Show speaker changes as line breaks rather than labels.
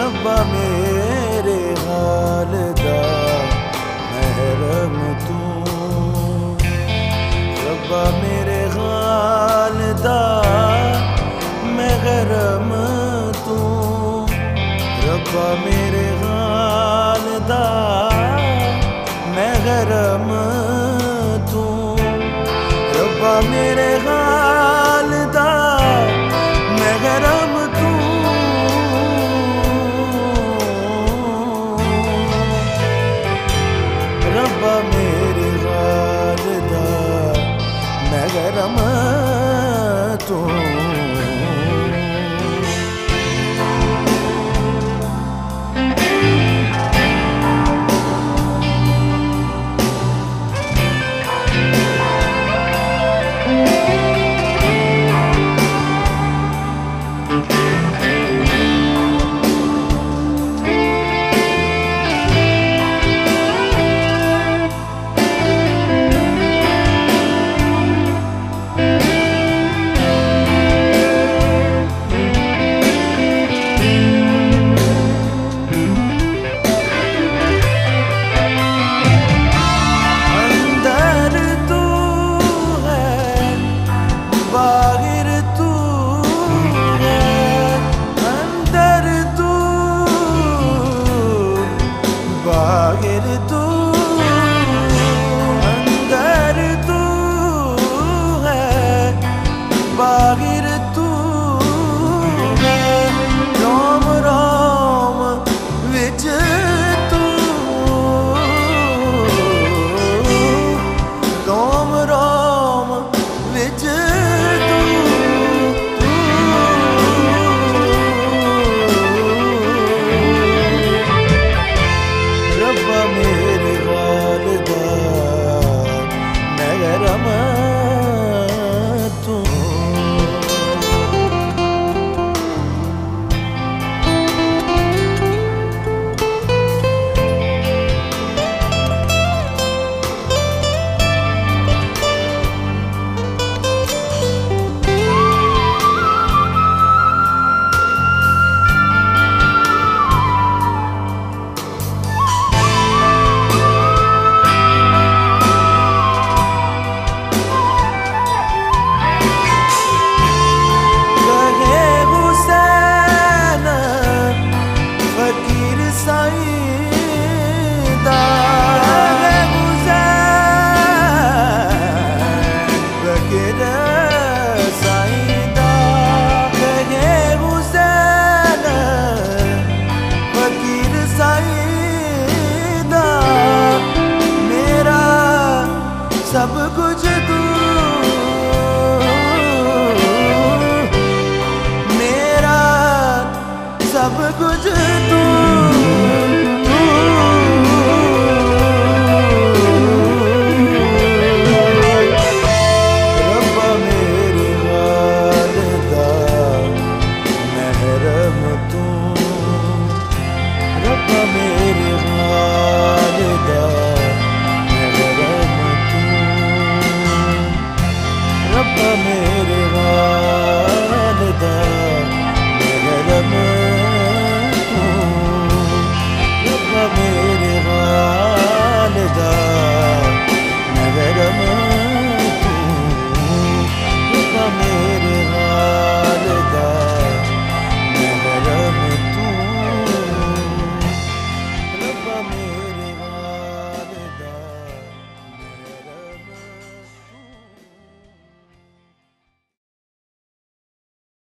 रब्बा मेरे हाल दा महरम तू, रब्बा मेरे हाल दा महरम तू, रब्बा मेरे हाल दा महरम तू, रब्बा मेरे हाल दा महरम तू, रब्बा मेरे हाल दा महरम तू। बागिर तू अंदर तू है, बागिर तू है, रोम रोम विच तू, रोम रोम विच तू, रब्बा मेरे हाल दा महरम तू। सब कुछ तू मेरा, सब कुछ तू, रब्बा मेरे हाल दा महरम तू, रब्बा मेरे हाल दा रब्बा मेरे हाल दा